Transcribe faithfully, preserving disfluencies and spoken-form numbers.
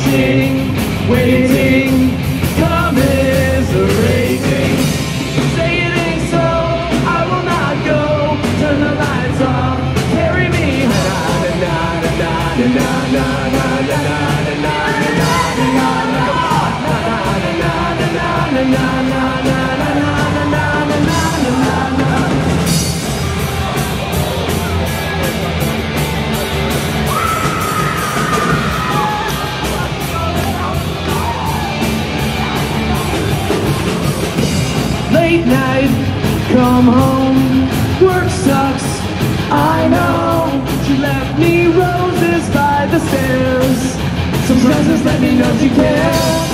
waiting, waiting, commiserating. Say it ain't so, I will not go. Turn the lights off, carry me home. Na na na na na na na na na na na na na na. Late night, come home, work sucks, I know. She left me roses by the stairs. Some presents let me know she cares.